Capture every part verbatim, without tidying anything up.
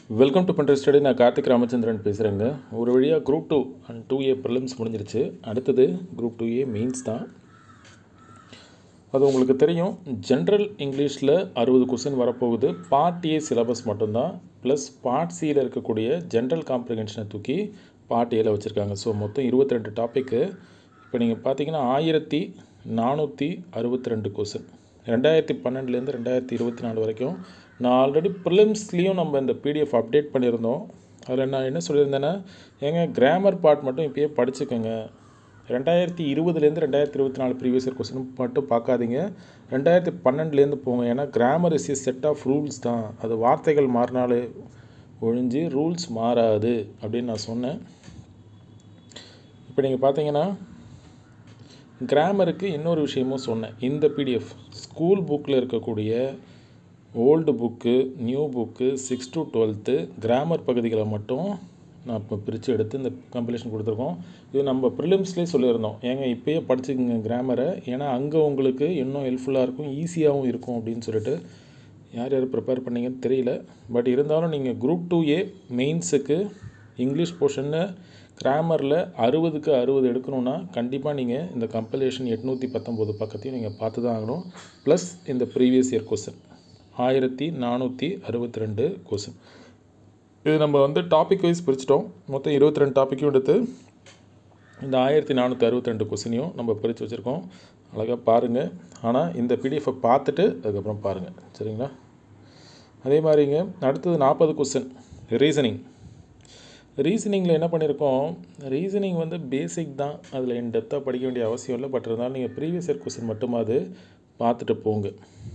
Welcome to பண்ற study. நான் கார்த்திக் ராமச்சந்திரன் பேசுகிறேங்க. ஒரு வழியாக group two and two A prelims முடிஞ்சிருச்சு. அடுத்தது குரூப் டூ ஏ மெயின்ஸ் தான். அது உங்களுக்கு தெரியும், ஜென்ரல் இங்கிலீஷில் அறுபது கொஸ்டின் வரப்போகுது. பார்ட் ஏ சிலபஸ் மட்டும்தான், ப்ளஸ் பார்ட் சியில் இருக்கக்கூடிய ஜென்ரல் காம்ப்ரிஹென்ஷனை தூக்கி பார்ட் ஏல வச்சுருக்காங்க. ஸோ மொத்தம் இருபத்தி ரெண்டு டாப்பிக்கு. இப்போ நீங்கள் பார்த்தீங்கன்னா ஆயிரத்தி நானூற்றி அறுபத்தி ரெண்டு கொஸ்டின் ரெண்டாயிரத்தி பன்னெண்டுலேருந்து ரெண்டாயிரத்தி இருபத்தி நாலு வரைக்கும். நான் ஆல்ரெடி ப்ரிலிம்ஸ்லேயும் நம்ம இந்த பிடிஎஃப் அப்டேட் பண்ணியிருந்தோம். அதில் நான் என்ன சொல்லியிருந்தேன்னா, ஏங்க கிராமர் பார்ட் மட்டும் இப்போயே படிச்சுக்கோங்க. ரெண்டாயிரத்தி இருபதுலேருந்து ரெண்டாயிரத்தி இருபத்தி நாலு ப்ரீவியஸ் இயர் கொஸ்டின் மட்டும் பார்க்காதீங்க, ரெண்டாயிரத்தி பன்னெண்டுலேருந்து போங்க. ஏன்னா grammar is a set of rules தான், அது வார்த்தைகள் மாறினாலே ஒழிஞ்சு ரூல்ஸ் மாறாது அப்படின்னு நான் சொன்னேன். இப்போ நீங்கள் பார்த்தீங்கன்னா கிராமருக்கு இன்னொரு விஷயமும் சொன்னேன். இந்த பிடிஎஃப் ஸ்கூல் புக்கில் இருக்கக்கூடிய old book, new book, six to twelfth grammar பகுதிகளை மட்டும் நான் இப்போ பிரித்து எடுத்து இந்த கம்பெலிஷன் கொடுத்துருக்கோம். இது நம்ம ப்ரிலிம்ஸ்லேயே சொல்லியிருந்தோம், ஏங்க இப்போயே படிச்சுக்கோங்க கிராமரை, ஏன்னா அங்கே உங்களுக்கு இன்னும் ஹெல்ப்ஃபுல்லாக இருக்கும், ஈஸியாகவும் இருக்கும் அப்படின்னு சொல்லிட்டு யார் யார் ப்ரிப்பேர் பண்ணிங்கன்னு தெரியல. பட் இருந்தாலும் நீங்கள் குரூப் டூ ஏ மெயின்ஸுக்கு இங்கிலீஷ் போர்ஷன்னு கிராமரில் அறுபதுக்கு அறுபது எடுக்கணுன்னா கண்டிப்பாக நீங்கள் இந்த கம்பெலேஷன் எட்நூற்றி பத்தொம்போது பக்கத்தையும் நீங்கள் பார்த்து தான் ஆகணும். ப்ளஸ் இந்த ப்ரீவியஸ் இயர் கொஸ்டின் ஆயிரத்தி நானூற்றி அறுபத்தி ரெண்டு கொஸ்டின். இது நம்ம வந்து டாபிக் வைஸ் பிரிச்சிட்டோம். மொத்தம் இருபத்தி ரெண்டு டாப்பிக்கும் எடுத்து இந்த ஆயிரத்தி நானூற்றி அறுபத்தி ரெண்டு கொஸ்டினையும் நம்ம பிரித்து வச்சுருக்கோம். அழகாக பாருங்கள். ஆனால் இந்த பிடிஎஃபை பார்த்துட்டு அதுக்கப்புறம் பாருங்கள், சரிங்களா? அதே மாதிரிங்க அடுத்தது நாற்பது கொஸ்டின் ரீசனிங். ரீசனிங்கில் என்ன பண்ணியிருக்கோம், ரீசனிங் வந்து பேசிக் தான், அதில் இன் டெப்த்தாக படிக்க வேண்டிய அவசியம் இல்லை. பட் இருந்தாலும் நீங்கள் ப்ரீவியஸ் இயர் கொஸ்டின் மட்டுமாவது பார்த்துட்டு போங்க.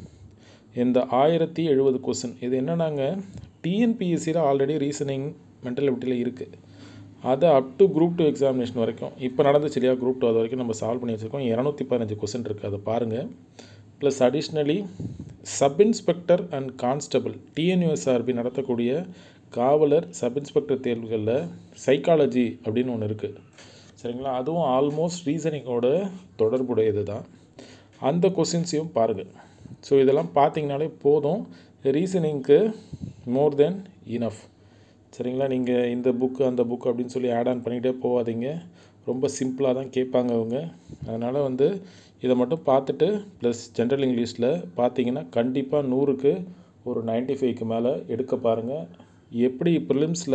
இந்த ஆயிரத்தி எழுபது கொஸ்டின் இது என்னன்னாங்க, டிஎன்பிஎஸ்சியில் ஆல்ரெடி ரீசனிங் மென்டல் எபிலிட்டியில் இருக்குது. அதை up to group two examination வரைக்கும் இப்போ நடந்துச்சு இல்லையா, குரூப் டூ அது வரைக்கும் நம்ம சால்வ் பண்ணி வச்சுருக்கோம். இரநூத்தி பதினஞ்சு கொஸ்டின் இருக்குது, அதை பாருங்கள். Plus additionally sub inspector and constable TNUSRB நடத்தக்கூடிய காவலர் சப் இன்ஸ்பெக்டர் தேர்வுகளில் சைக்காலஜி அப்படின்னு ஒன்று இருக்குது, சரிங்களா? அதுவும் ஆல்மோஸ்ட் ரீசனிங்கோட தொடர்புடையது தான். அந்த கொஸ்டின்ஸையும் பாருங்கள். ஸோ இதெல்லாம் பார்த்தீங்கனாலே போதும், ரீசனிங்க்கு மோர் தென் இனஃப், சரிங்களா? நீங்கள் இந்த புக்கு அந்த புக்கு அப்படின்னு சொல்லி ஆட் ஆன் பண்ணிகிட்டே போகாதீங்க. ரொம்ப சிம்பிளாக தான் கேட்பாங்க அவங்க. அதனால் வந்து இதை மட்டும் பார்த்துட்டு ப்ளஸ் ஜென்ரல் இங்கிலீஷில் பார்த்தீங்கன்னா கண்டிப்பாக நூறுக்கு ஒரு நைன்ட்டி ஃபைவ்க்கு மேலே எடுக்க பாருங்கள். எப்படி ப்ரிலிம்ஸில்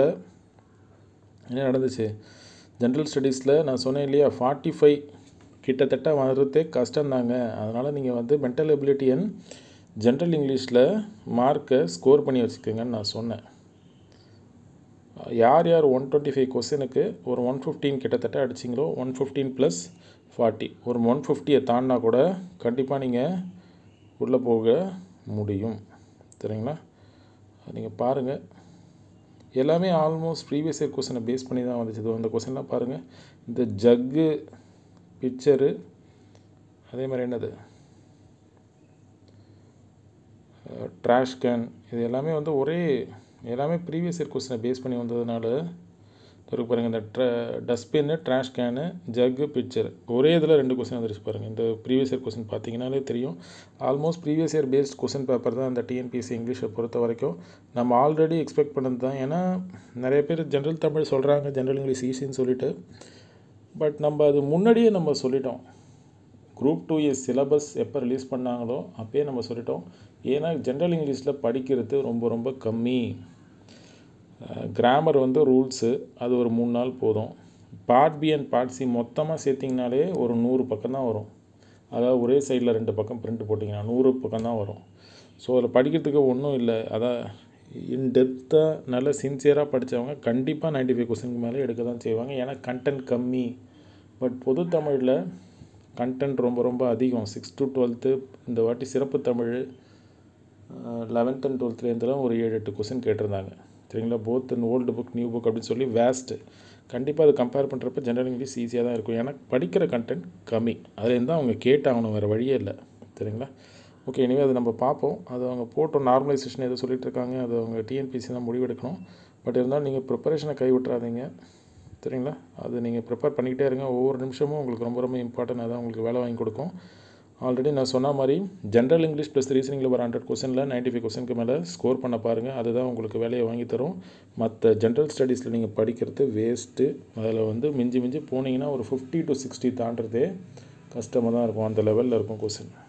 என்ன நடந்துச்சு, ஜென்ரல் ஸ்டடீஸில் நான் சொன்னேன் இல்லையா, ஃபார்ட்டி ஃபைவ் கிட்டத்தட்ட வர்றதே கஷ்டம்தாங்க. அதனால் நீங்கள் வந்து மென்டல் எபிலிட்டி அண்ட் ஜென்ரல் இங்கிலீஷில் மார்க்கை ஸ்கோர் பண்ணி வச்சுக்கோங்கன்னு நான் சொன்னேன். யார் யார் ஒன் டுவெண்ட்டி ஃபைவ் கொஸ்டினுக்கு ஒரு ஒன் ஃபிஃப்டீன் கிட்டத்தட்ட அடிச்சிங்களோ, ஒன் ஃபிஃப்டீன் ப்ளஸ் ஃபார்ட்டி ஒரு ஒன் ஃபிஃப்டியை தாண்டினா கூட கண்டிப்பாக நீங்கள் உள்ளே போக முடியும், சரிங்களா? நீங்கள் பாருங்கள். எல்லாமே ஆல்மோஸ்ட் ப்ரீவியஸ் இயர் கொஸ்டினை பேஸ் பண்ணி தான் வந்துச்சு. அந்த கொஸ்டின்லாம் பாருங்கள். இந்த ஜக்கு பிக்சரு, அதே மாதிரி என்னது ட்ராஷ் கேன், இது எல்லாமே வந்து ஒரே எல்லாமே ப்ரீவியஸ் இயர் கொஸ்டினை பேஸ் பண்ணி வந்ததுனால இருக்கு பாருங்கள். இந்த ட்ர dustbin, trash can, jug, picture ஒரே இதில் ரெண்டு கொஸ்டின் வந்துருச்சு பாருங்கள். இந்த ப்ரீவியஸ் இயர் கொஸ்டின் பார்த்தீங்கன்னாலே தெரியும், almost previous year past question paper தான் இந்த டிஎன்பிஎஸ்சி இங்கிலீஷை பொறுத்த வரைக்கும். நம்ம ஆல்ரெடி எக்ஸ்பெக்ட் பண்ணது தான். ஏன்னா நிறைய பேர் ஜென்ரல் தமிழ் சொல்கிறாங்க, ஜென்ரல் இங்கிலீஷ் ஈஸின்னு சொல்லிட்டு. பட் நம்ம அது முன்னாடியே நம்ம சொல்லிட்டோம். குரூப் டூ ஏ சிலபஸ் எப்போ ரிலீஸ் பண்ணாங்களோ அப்போயே நம்ம சொல்லிட்டோம். ஏன்னா ஜென்ரல் இங்கிலீஷில் படிக்கிறது ரொம்ப ரொம்ப கம்மி. கிராமர் வந்து ரூல்ஸு, அது ஒரு மூணு நாள் போதும். Part B and part C மொத்தமாக சேர்த்திங்கனாலே ஒரு நூறு பக்கம் தான் வரும். அதாவது ஒரே சைடில் ரெண்டு பக்கம் பிரிண்ட் போட்டிங்கன்னா நூறு பக்கம் தான் வரும். ஸோ அதில் படிக்கிறதுக்கு ஒன்றும் இல்லை. அதான் இன் டெப்த்தாக நல்லா சின்சியராக படித்தவங்க கண்டிப்பாக நைன்ட்டி ஃபைவ் கொஸ்டினுக்கு மேலே எடுக்க தான் செய்வாங்க. ஏன்னா கண்டென்ட் கம்மி. பட் பொது தமிழில் கண்டென்ட் ரொம்ப ரொம்ப அதிகம். சிக்ஸ் டு டுவெல்த்து இந்த வாட்டி சிறப்பு தமிழ் லெவன்த் அண்ட் டுவெல்த்துலேருந்துலாம் ஒரு ஏழு எட்டு கொஸ்டின் கேட்டிருந்தாங்க, சரிங்களா? போத் இந்த ஓல்டு புக் நியூ புக் அப்படின்னு சொல்லி வேஸ்ட்டு. கண்டிப்பாக அது கம்பேர் பண்ணுறப்ப ஜென்ரல் இங்கிலீஷ் ஈஸியாக தான் இருக்கும். ஏன்னா படிக்கிற கண்டென்ட் கம்மி, அதுலேருந்து அவங்க கேட்டாகணும், வேறு வழியே இல்லை, சரிங்களா? ஓகே, இனிமேல் அது நம்ம பார்ப்போம். அது அவங்க போட்டோம் நார்மலைசேஷன் எதோ சொல்லிட்டு இருக்காங்க, அது அவங்க டிஎன்பிஎஸ்சி தான் முடிவெடுக்கணும். பட் இருந்தாலும் நீங்கள் ப்ரிப்பரேஷனை கைவிட்றாதீங்க, சரிங்களா? அது நீங்கள் ப்ரிப்பேர் பண்ணிக்கிட்டே இருங்க. ஒவ்வொரு நிமிஷமும் உங்களுக்கு ரொம்ப ரொம்ப இம்பார்ட்டன்ட். அதான் உங்களுக்கு வேலை வாங்கி கொடுக்கும். ஆல்ரெடி நான் சொன்ன மாதிரி ஜென்ரல் இங்கிலீஷ் ப்ளஸ் ரீசனிங்கில் வர ஹண்ட்ரட் கொஸ்டினில் நைன்ட்டி ஃபைவ் கொஸ்டினுக்கு மேலே ஸ்கோர் பண்ண பாருங்கள். அதுதான் உங்களுக்கு வேலையை வாங்கி தரும். மற்ற ஜென்ரல் ஸ்டடீஸில் நீங்கள் படிக்கிறது வேஸ்ட்டு. அதில் வந்து மிஞ்சி மிஞ்சி போனீங்கன்னா ஒரு ஃபிஃப்டி டு சிக்ஸ்டி தாண்டதே கஷ்டமாக தான் இருக்கும். அந்த லெவலில் இருக்கும் கொஸ்டின்.